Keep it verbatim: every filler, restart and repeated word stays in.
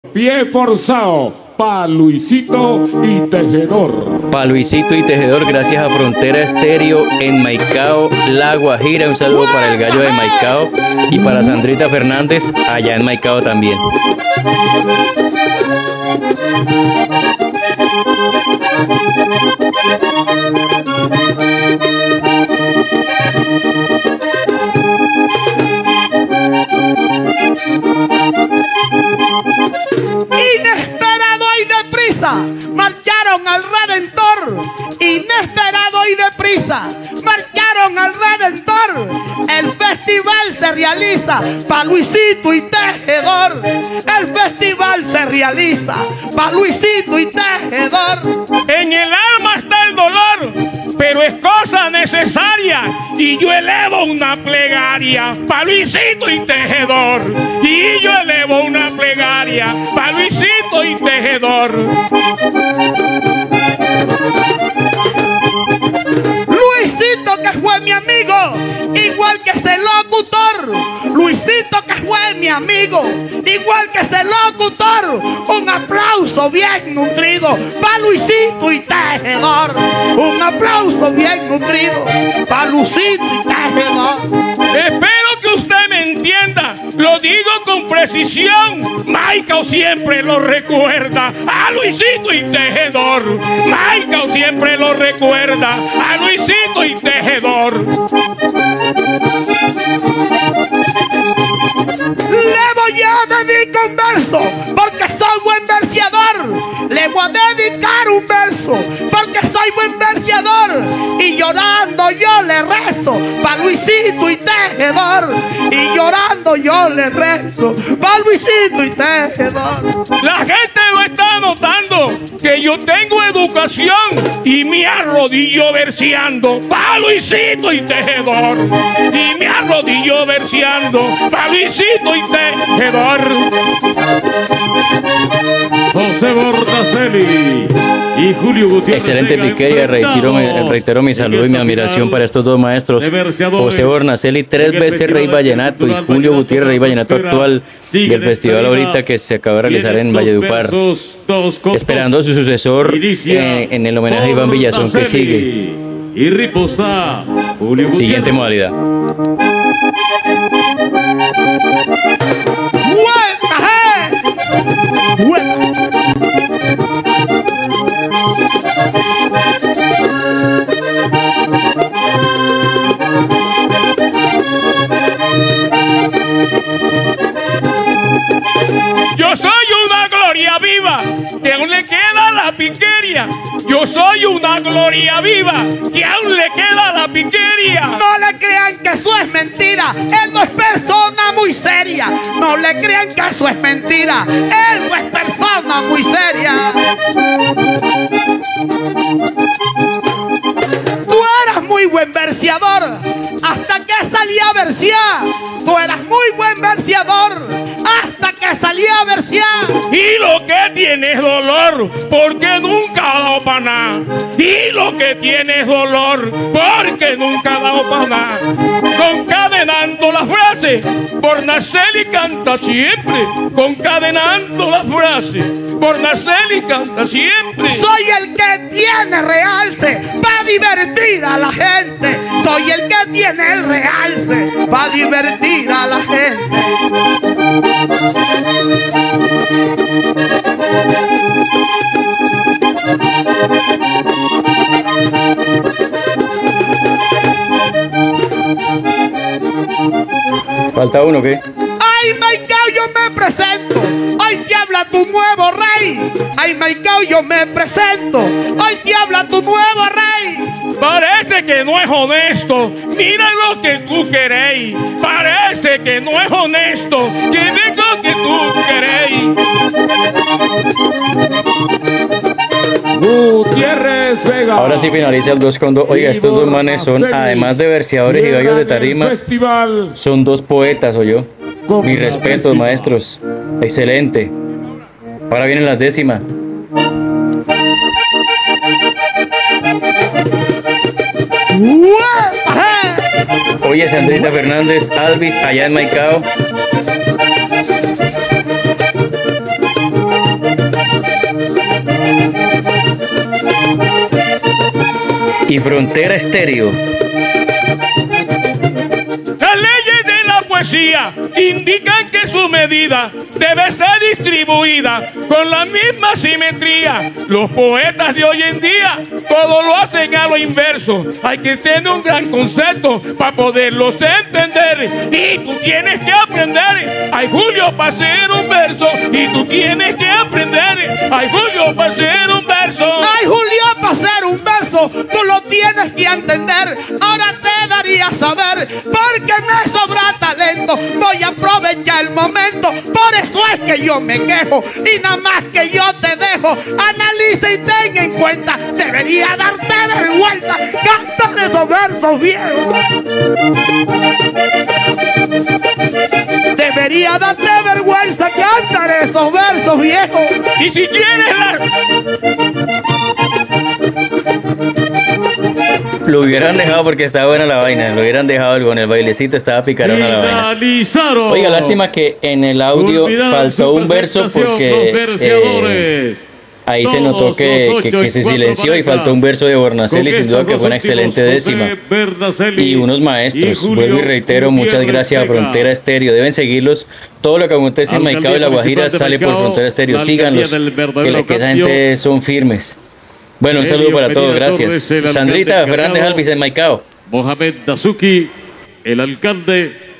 Pie forzado, pa' Luisito y Tejedor. Pa' Luisito y Tejedor, gracias a Frontera Estéreo en Maicao, La Guajira. Un saludo para el gallo de Maicao y para Sandrita Fernández, allá en Maicao también. Inesperado y deprisa marcharon al Redentor. Inesperado y deprisa marcharon al Redentor. El festival se realiza pa' Luisito y Tejedor. El festival se realiza pa' Luisito y Tejedor. En el alma está el dolor, pero es cosa necesaria, y yo elevo una plegaria pa' Luisito y Tejedor. Y yo elevo una plegaria pa' Luisito y Tejedor. Luisito, que fue mi amigo, igual que ese locutor. Luisito, que fue mi amigo, igual que ese locutor. Un aplauso bien nutrido pa' Luisito y Tejedor. Un aplauso bien nutrido pa' Luisito y Tejedor. Espero que usted me entienda, lo digo con precisión. Maicao siempre lo recuerda a Luisito y Tejedor. Maicao siempre lo recuerda a Luisito y Tejedor. Le voy a dedicar un verso porque soy buen verseador. Le voy a dedicar un verso porque soy buen verseador. Y llorando yo le rezo pa' Luisito y Tejedor. Y llorando yo le rezo pa' Luisito y Tejedor. La gente lo está notando, que yo tengo educación y me arrodillo verseando pa' Luisito y Tejedor. Y me arrodillo verseando pa' Luisito y Tejedor. José Bordacelli y Julio Gutiérrez. Excelente piquería, reitero, reitero mi saludo y mi admiración para estos dos maestros. José Bordacelli, tres veces Rey Vallenato, y Julio Gutiérrez, Rey Vallenato actual del festival ahorita que se acaba de realizar en Valledupar. Esperando a su sucesor eh, en el homenaje a Iván Villazón que sigue. Y riposta, Julio Siguiente modalidad. Yo soy una gloria viva, que aún le queda la piquería. Yo soy una gloria viva, que aún le queda la piquería. No le crean que eso es mentira, él no es persona muy seria. No le crean que eso es mentira, él no es persona muy seria. Tú eras muy buen verseador hasta que salí a versear. Tú eras muy buen verseador hasta que salí a versear. Y lo que tiene es dolor, porque nunca ha dado para nada. Y lo que tiene es dolor, porque nunca ha dado para nada. Concadenando la frase, Bordacelli canta siempre. Concadenando la frase, Bordacelli canta siempre. Soy el que tiene realce para divertir a la gente. Soy el que tiene el realce para divertir a la gente. ¿Falta uno qué? Ay, Maicao, yo me presento. Hoy te habla tu nuevo rey. Ay, Maicao, yo me presento. Hoy te habla tu nuevo rey. Parece que no es honesto, mira lo que tú queréis. Parece que no es honesto, que ve lo que tú queréis. Gutiérrez Vega. Ahora sí finaliza el dos con dos. Oiga, estos dos manes son, además de verseadores y gallos de tarima, son dos poetas, ¿o yo? Mis respetos, maestros. Excelente. Ahora vienen las décimas. Oye, Sandrita Fernández, Alvis, allá en Maicao. y Frontera Estéreo. Las leyes de la poesía indican que su medida debe ser distribuida con la misma simetría. Los poetas de hoy en día todo lo hacen a lo inverso. Hay que tener un gran concepto para poderlos entender. Y tú tienes que aprender. Ay, Julio, para hacer un verso. Y tú tienes que aprender. Ay, Julio, para hacer un verso. Ay, Julio, para hacer un verso, tú lo tienes que entender. Ahora te daría a saber, porque me sobra talento. Voy a aprovechar el momento, por eso es que yo me quejo. Y nada más que yo te dejo, analiza y ten en cuenta. Debería darte vergüenza cantar esos versos viejos. Debería darte vergüenza cantar esos versos viejos. Y si quieres la... Lo hubieran dejado porque estaba buena la vaina. Lo hubieran dejado con el bailecito, estaba picarona la vaina. Oiga, lástima que en el audio faltó un verso porque eh, ahí se notó que, que, que se silenció y faltó un verso de Bornacelli. Sin duda que fue una excelente décima. Y unos maestros. Vuelvo y reitero, muchas gracias a Frontera Estéreo. Deben seguirlos. Todo lo que acontece en Maicao y La Guajira sale por Frontera Estéreo. Síganlos, que, que esa gente son firmes. Bueno, un saludo para todos, gracias. Sandrita Fernández Alvis en Maicao. Mohamed Dazuki, el alcalde